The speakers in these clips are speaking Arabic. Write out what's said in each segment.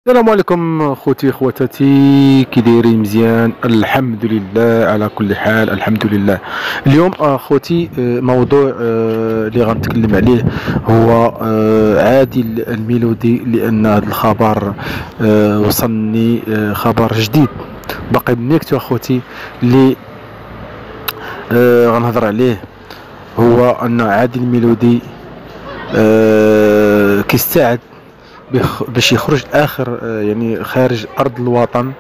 السلام عليكم خوتي خواتاتي، كي دايرين؟ مزيان الحمد لله على كل حال، الحمد لله. اليوم خوتي موضوع اللي غنتكلم عليه هو عادل الميلودي، لان هذا الخبر وصلني خبر جديد باقي بنيكتو اخوتي اللي غنهضر عليه. هو ان عادل الميلودي كيستعد باش يخرج اخر يعني خارج ارض الوطن،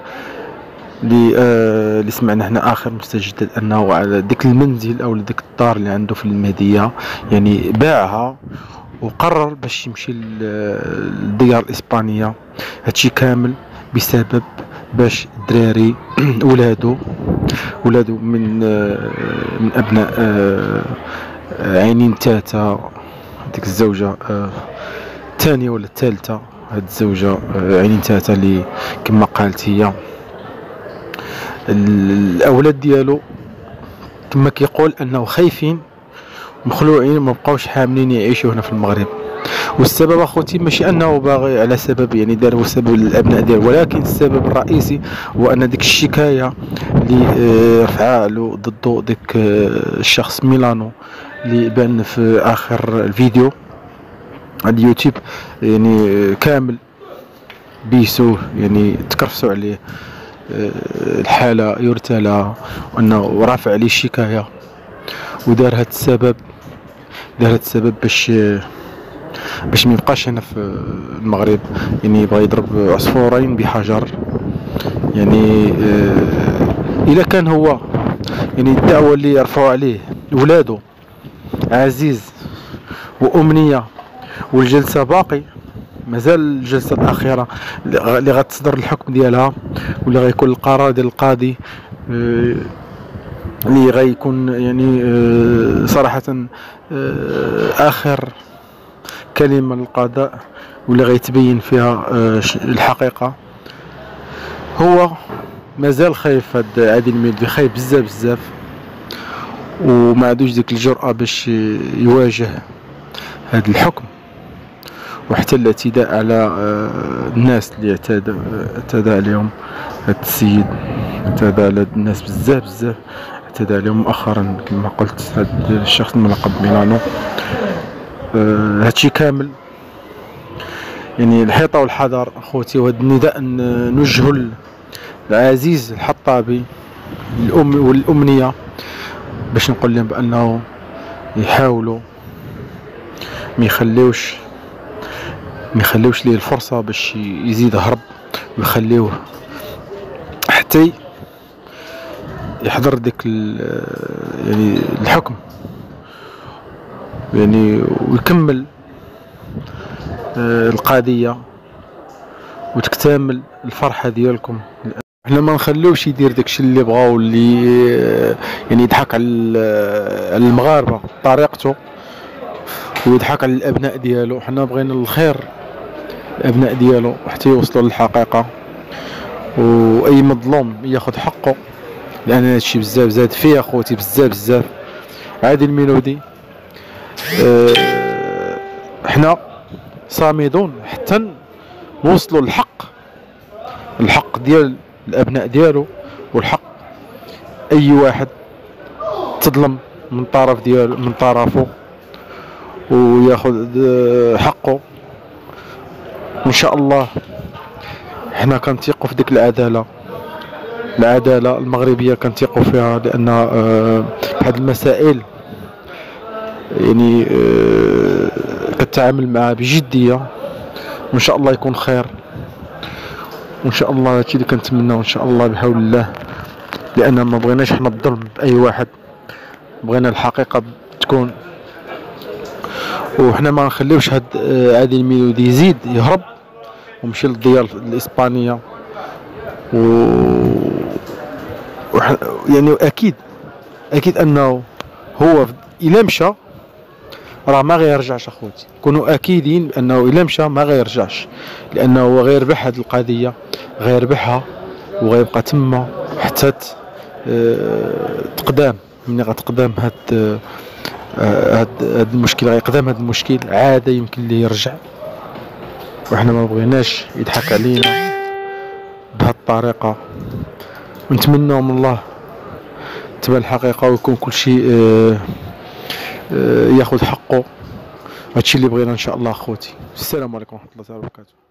اللي سمعنا هنا اخر مستجدات انه على ديك المنزل او ديك الدار اللي عنده في المهديه، يعني باعها وقرر باش يمشي للديار الاسبانيه. هادشي كامل بسبب باش الدراري ولادو من ابناء عينين تاتا، ديك الزوجه الثانية ولا الثالثة. هاد الزوجة عينين تاتا اللي كما قالت هي الأولاد ديالو كما كيقول أنه خايفين مخلوعين، ما بقاوش حاملين يعيشوا هنا في المغرب. والسبب اخوتي ماشي انه باغي على سبب يعني دار سبب للابناء ديالو، ولكن السبب الرئيسي هو ان ديك الشكايه اللي رفعها له ضده ديك الشخص ميلانو اللي بان في اخر الفيديو على اليوتيوب، يعني كامل بيسوه، يعني تكرفسوا عليه الحالة يرتلى، وانه رافع عليه الشكاية ودار هاد السبب باش ما يبقاش هنا في المغرب. يعني بغى يضرب عصفورين بحجر. يعني الا كان هو يعني الدعوة اللي يرفعوا عليه ولادو عزيز وامنية، والجلسة باقي مازال الجلسة الأخيرة اللي غتصدر الحكم ديالها، واللي غيكون القرار ديال القاضي اللي غيكون يعني صراحة آخر كلمة للقضاء، واللي غيتبين فيها الحقيقة. هو مازال خايف، هاد عادل الميلودي خايف بزاف وما عندوش ديك الجرأة باش يواجه هاد الحكم، وحتى الاعتداء على الناس اللي اعتدى عليهم. هاد السيد اعتدى على الناس بزاف اعتدى عليهم مؤخرا كما قلت، هاد الشخص الملقب ميلانو. هادشي كامل يعني الحيطة والحذر اخوتي، وهاد النداء نوجهه العزيز الحطابي والامنية، باش نقول لهم بانه يحاولوا ما يخليوش ليه الفرصة باش يزيد هرب، ويخليوه حتى يحضر ديك يعني الحكم، يعني ويكمل القضية وتكتمل الفرحة ديالكم. احنا ما نخليوش يدير داكشي اللي بغاو، اللي يعني يضحك على المغاربة بطريقته ويضحك على الابناء ديالو. حنا بغينا الخير الابناء ديالو حتى يوصلوا للحقيقه، واي مظلوم ياخذ حقه، لان هادشي بزاف زاد فيه اخوتي بزاف. عادل الميلودي حنا صامدون حتى نوصلوا الحق ديال الابناء ديالو، والحق اي واحد تظلم من طرفه وياخذ حقه. وان شاء الله حنا كنثيقوا في ديك العداله المغربيه، كنثيقوا فيها، لان هاد المسائل يعني كتعامل معها بجديه، وان شاء الله يكون خير. وان شاء الله هادشي اللي كنتمناو ان شاء الله بحول الله، لان ما بغيناش حنا الظلم باي واحد، بغينا الحقيقه تكون. وحنا ما نخليوش هاد عادل الميلودي يزيد يهرب ومشي للديار الاسبانيه. يعني اكيد انه هو الا مشى راه ما غيرجعش اخوتي، كونوا اكيدين بانه الا مشى ما غيرجعش، لانه هو غيربح هاد القضيه، غيربحها وغيبقى تما حتى تقدام. ملي غتقدام هاد المشكل، غيقدم هاد المشكل عاده يمكن ليه يرجع. وحنا ما بغيناش يضحك علينا بهذه الطريقه، ونتمنوا من الله تبان الحقيقه ويكون كل شيء ياخذ حقه. هادشي اللي بغينا ان شاء الله اخوتي. السلام عليكم ورحمه الله وبركاته.